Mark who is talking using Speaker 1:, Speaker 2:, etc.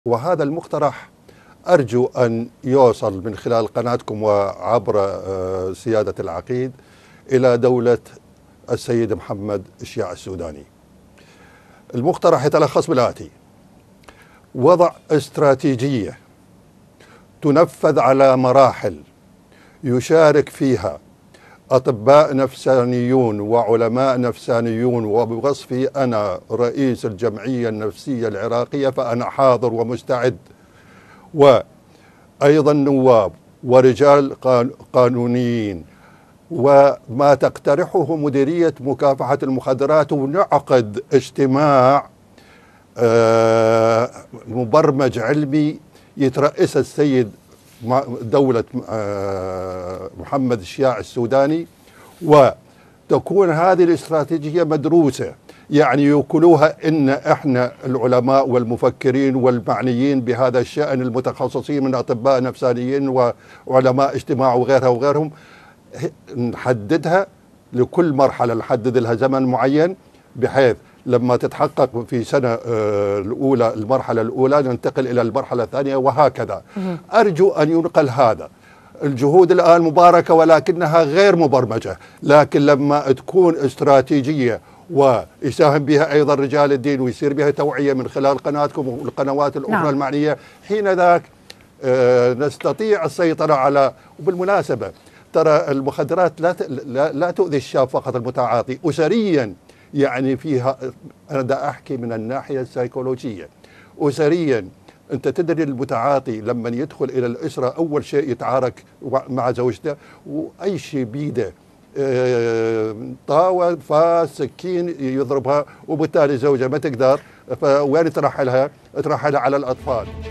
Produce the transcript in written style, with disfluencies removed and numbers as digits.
Speaker 1: وهذا المقترح أرجو أن يوصل من خلال قناتكم وعبر سيادة العقيد إلى دولة السيد محمد إشياع السوداني. المقترح يتلخص بالآتي: وضع استراتيجية تنفذ على مراحل يشارك فيها أطباء نفسانيون وعلماء نفسانيون، وبوصفي أنا رئيس الجمعية النفسية العراقية فأنا حاضر ومستعد، وأيضا نواب ورجال قانونيين، وما تقترحه مديرية مكافحة المخدرات، ونعقد اجتماع مبرمج علمي يترأس السيد دولة محمد إشياع السوداني، وتكون هذه الاستراتيجية مدروسة، يعني يوكلوها إن إحنا العلماء والمفكرين والمعنيين بهذا الشأن المتخصصين من أطباء نفسانيين وعلماء اجتماع وغيرهم، نحددها لكل مرحلة، نحدد لها زمن معين، بحيث لما تتحقق في سنة الأولى المرحلة الأولى ننتقل إلى المرحلة الثانية، وهكذا. أرجو أن ينقل هذا. الجهود الآن مباركة ولكنها غير مبرمجة، لكن لما تكون استراتيجية ويساهم بها أيضا رجال الدين ويصير بها توعية من خلال قناتكم والقنوات الأخرى المعنية، حين ذاك نستطيع السيطرة على. وبالمناسبة ترى المخدرات لا تؤذي الشاب فقط المتعاطي، أسريا يعني فيها، أنا دا أحكي من الناحية السيكولوجية، أسريا أنت تدري المتعاطي لما يدخل إلى الأسرة أول شيء يتعارك مع زوجته، وأي شيء بيده طاوة فاس سكين يضربها، وبالتالي زوجها ما تقدر، فوين ترحلها؟ ترحلها على الأطفال.